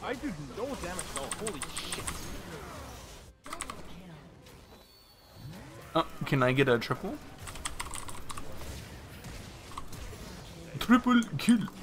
I do no damage at all. Holy shit. Oh, can I get a triple? Triple kill.